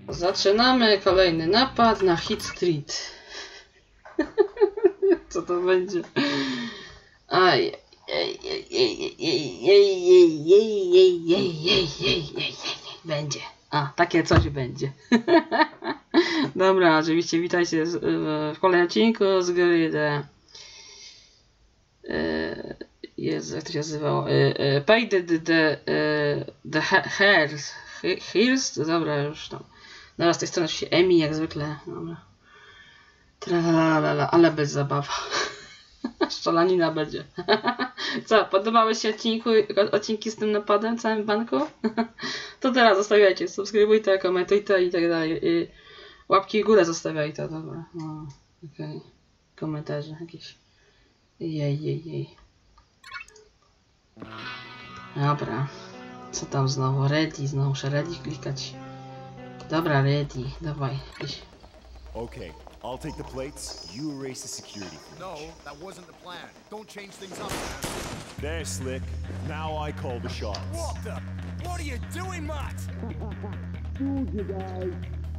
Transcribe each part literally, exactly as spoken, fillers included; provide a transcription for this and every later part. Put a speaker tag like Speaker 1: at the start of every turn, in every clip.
Speaker 1: Zaczynamy kolejny napad na Hit Street. Co to będzie? Aj, ej, ej, ej, ej, ej, ej, ej, ej, ej, ej, ej, ej, będzie. A, takie coś będzie. Dobra, oczywiście witajcie w kolejnym odcinku z gry The... Jezu, jak to się nazywało? Pay the... the... the... the hairs. Hairs? Dobra, już tam. Dobra, z tej strony się Emi, jak zwykle. Dobra. Tralalala, ale bez zabawa. Szczelanina będzie. Co, podobały się odcinku, odcinki z tym napadem, całym banku? To teraz zostawiajcie, subskrybujcie, komentujcie i tak dalej. I łapki w górę zostawiajcie, dobra. No, okej. Okay. Komentarze jakieś. Jej, jej, jej. Dobra. Co tam znowu? Ready, znowu muszę ready klikać. Dobra, ready, dawaj. Iść.
Speaker 2: Okay, I'll take the plates, you erase the security.
Speaker 3: No, that wasn't the plan. Don't change things up.
Speaker 2: There, Slick. Now I call the shots.
Speaker 3: What the? What are you doing, Matt?
Speaker 2: Fooled you guys.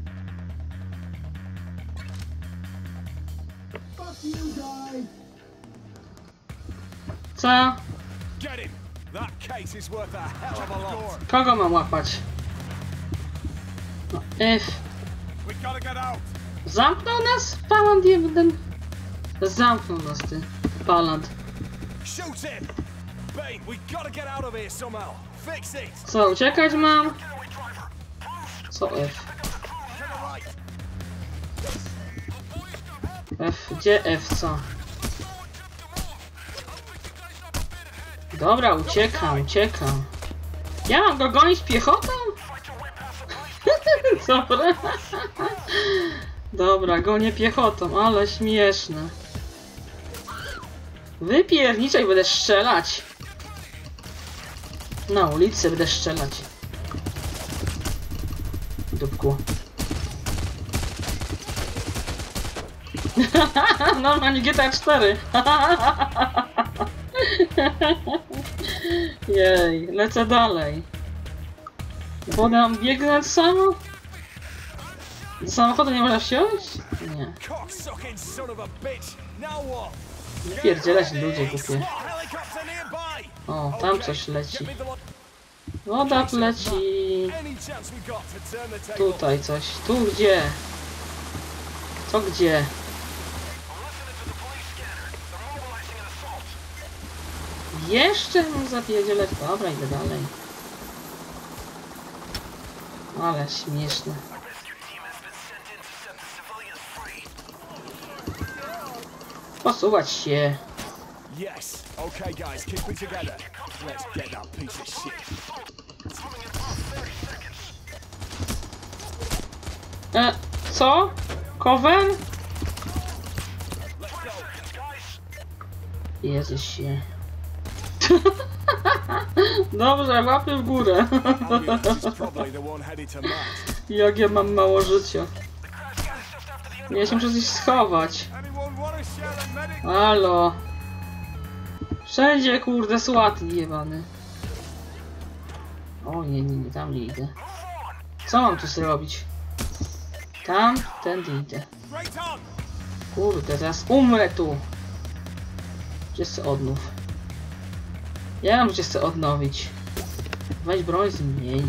Speaker 2: Fuck you guys.
Speaker 1: Co?
Speaker 3: Get him. That case is worth a hell of a lot.
Speaker 1: Kogo mam łapać? No, if.
Speaker 3: We gotta get out.
Speaker 1: Zamknął nas? Paland jeden. Zamknął nas, ty. Paland.
Speaker 3: Shoot him. Bane, we gotta get out of here somehow. Fix it.
Speaker 1: Co, uciekać mam? Co F? F, gdzie F, co? Dobra, uciekam, uciekam. Ja mam go gonić piechotą? Dobra. Dobra, gonię piechotą, ale śmieszne. Wypierniczaj, będę strzelać. Na ulicy będę strzelać. Dupku. Normalnie G T A cztery. Jej, lecę dalej. Bo nam biegnąć samo? Do samochodu nie można wsiąść? Nie. Pierdzielać ludzie głupie. O, tam coś leci. Woda leci. Tutaj coś. Tu gdzie? Co gdzie? Jeszcze mam zapierdzielać. Dobra, idę dalej. Ale śmieszne. Posuwać się.
Speaker 3: Yes. Okay, guys, keep it together. Let's get that piece of shit.
Speaker 1: E, co? Cover? Jezus się. Dobrze, łapy w górę. Jak ja mam mało życia. Ja się muszę coś schować. Halo. Wszędzie kurde słat jebany. O nie, nie, nie, tam nie idę. Co mam tu zrobić? Tam, tędy idę. Kurde, teraz umrę tu. Gdzie chcę odnów? Ja mam gdzie chcę odnowić. Weź broń z mniej.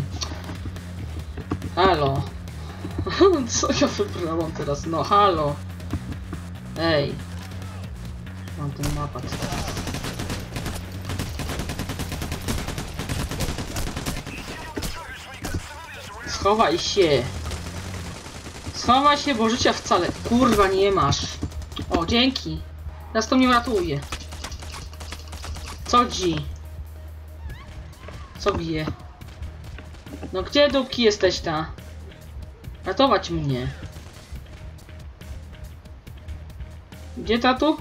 Speaker 1: Halo. Co ja wybrałam teraz? No halo. Ej. Mam ten napad. Schowaj się. Schowaj się, bo życia wcale kurwa nie masz. O, dzięki. Teraz to mnie ratuje. Co dzi? Co bije? No gdzie dupki jesteś ta? Ratować mnie. Gdzie ta tu?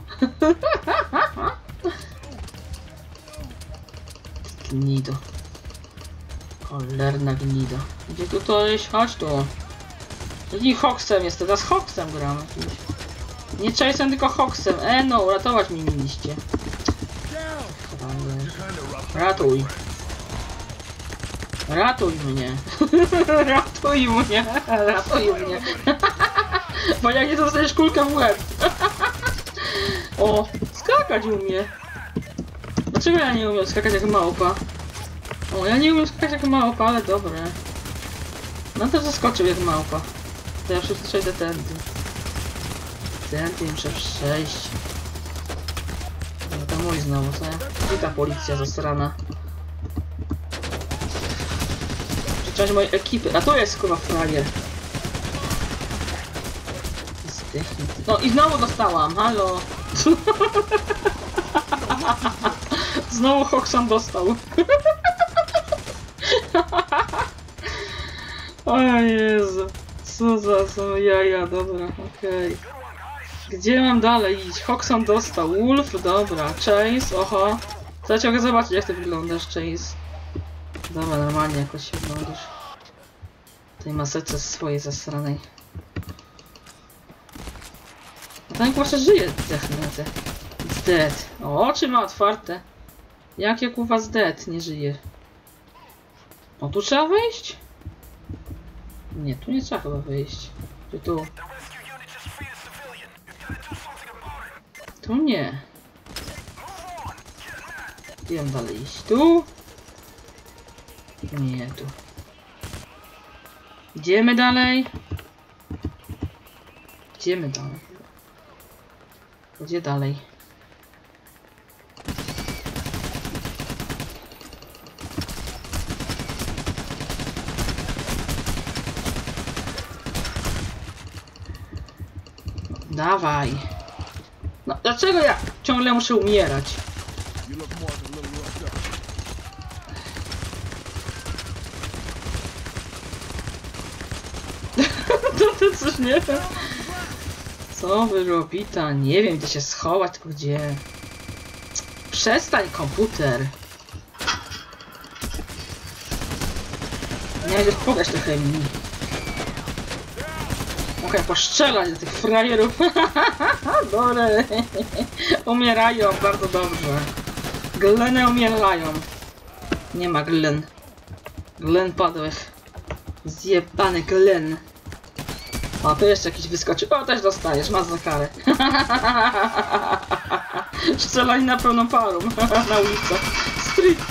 Speaker 1: Gnido. Cholerna gnido. Gdzie tu to jest? Chodź tu. Nie Hoxem jest, teraz Hoxem gramy. Nie Chase'em, tylko Hoxem. E no, ratować mnie mieliście. Ratuj. Ratuj mnie. Ratuj mnie. Ratuj mnie. Bo jak nie dostaniesz kulkę w łeb. O, skakać umie. Dlaczego ja nie umiem skakać jak małpa? O, ja nie umiem skakać jak małpa, ale dobre. No to zaskoczył jak małpa. To ja wszyscy przejdę tędy. Tędy muszę przejść. No to mój znowu, co? I ta policja zasrana. Część mojej ekipy. A to jest kurwa frajer. Zdechnij. No i znowu dostałam, halo. Znowu Hoxan dostał. O Jezu. Co za są jaja, dobra, okej. Okay. Gdzie mam dalej iść? Hoxan dostał. Wolf, dobra. Chase, oho. Chcę cię zobaczyć jak ty wyglądasz, Chase. Dobra, normalnie jakoś się wyglądasz. Tej maseczce swojej zasranej. A ten kurczę żyje, zdechnęty. It's dead. O, oczy ma otwarte. Jak jak u was dead nie żyje? O, tu trzeba wejść? Nie, tu nie trzeba chyba wejść. Czy tu? Tu nie. Gdzie mam dalej iść? Tu? Nie, tu. Idziemy dalej. Idziemy dalej. Gdzie dalej? Dawaj. No, dlaczego ja ciągle muszę umierać? To ty coś nie wiem. Co wy robita? Nie wiem gdzie się schować, tylko gdzie. Przestań komputer. Nie będziesz pokaż trochę mi. Mogę poszczelać do tych frajerów. Dobre. Umierają bardzo dobrze. Gleny umierają. Nie ma Glen. Glen padłych. Zjebany Glen. O, tu jeszcze jakiś wyskoczy. O, też dostajesz, masz za karę. Strzelali na pełną parą. Na ulicach. Street.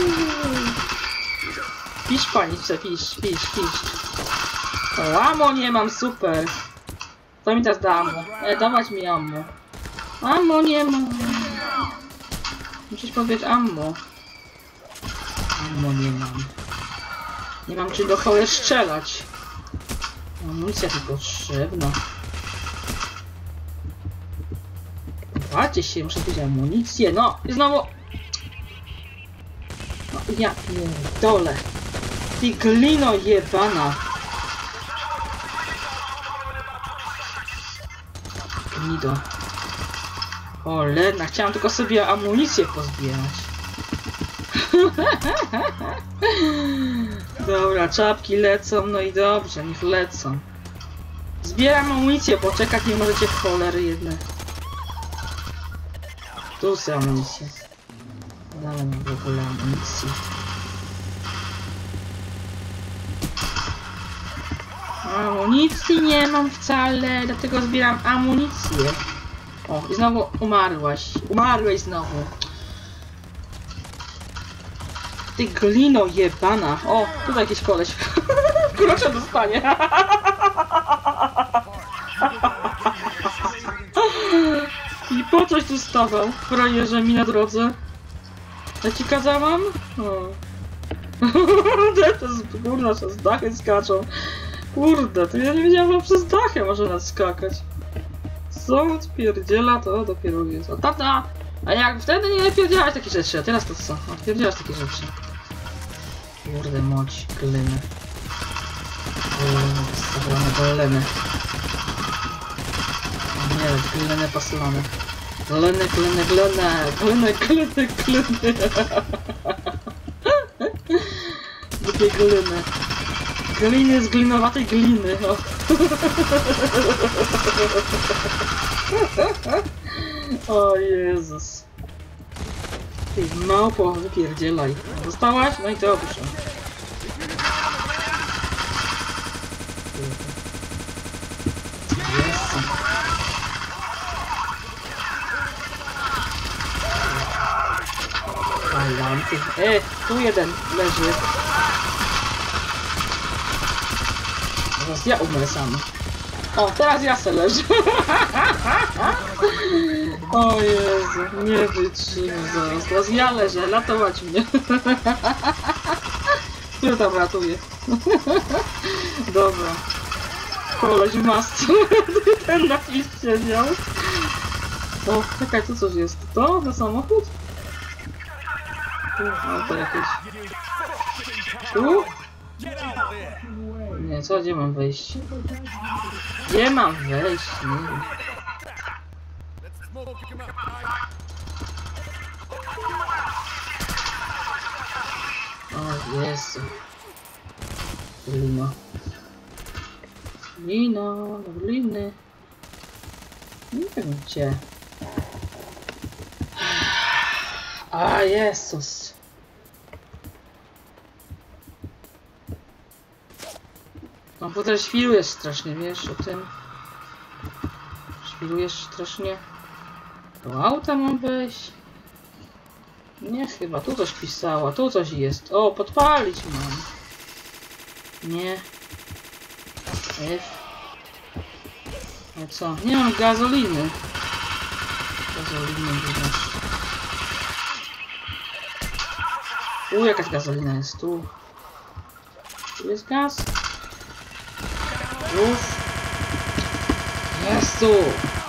Speaker 1: Pisz pani, pisz, pisz, pisz. O, ammo nie mam, super. To mi teraz da ammo. E, dawać mi ammo. Ammo nie mam. Musisz powiedzieć ammo. Ammo nie mam. Nie mam czym do cholery strzelać. Amunicja tu potrzebna. Walcie się, muszę powiedzieć amunicję. No i znowu. No ja pierdolę. Ty glino jebana. Gnido. Cholera, chciałam tylko sobie amunicję pozbierać. Dobra, czapki lecą, no i dobrze, niech lecą. Zbieram amunicję, poczekać nie możecie w cholery jedne. Tu są amunicję. Dałem w ogóle amunicję. Amunicji nie mam wcale, dlatego zbieram amunicję. O, i znowu umarłaś. Umarłeś znowu. Ty glino jebana. O, tutaj jakiś koleś. Kurczę dostanie. I po coś tu stawał, frajerze mi na drodze. Ja ci kazałam? O. To jest kurna, przez dachy skaczą. Kurde, to ja nie wiedziałam, że przez dachy może nas skakać. Co odpierdziela, to dopiero jest. O, tata! A jak wtedy nie pierdzielałaś takie rzeczy, a teraz to co? Odpierdzielasz takie rzeczy. Kurde moć, gliny. Gliny, gliny. Nie, gliny paslone. Gliny, gliny, gliny. Gliny, gliny, gliny. Lubię gliny. Gliny z glinowatej gliny. O. O Jezus. Ty małpo, wypierdzielaj. Dostałaś? No i dobrze. Tamty. E, tu jeden leży. Teraz ja umrę sam. O, teraz ja se leżę. O Jezu, nie wytrzymam zaraz. Teraz ja leżę, ratować mnie. Który tam ratuje? Dobra. Koleś w masce. Ten napis siedział. O, czekaj, tu coś jest. To? Na samochód? Tu, no to jakieś... Tu? Nie, co? Gdzie mam wejść? Gdzie mam wejść? Nie wiem. O Jezu. Lino. Lino, liny. Nie wiem gdzie. A Jezus. Komputer świrujesz strasznie, wiesz o tym? Świrujesz strasznie. Do auta mam wejść? Nie, chyba tu coś pisała, tu coś jest. O, podpalić mam. Nie. F. No co? Nie mam gazoliny. Gazoliny masz. Tu jakaś gazolina jest, tu. Tu jest gaz. Już. Jest tu.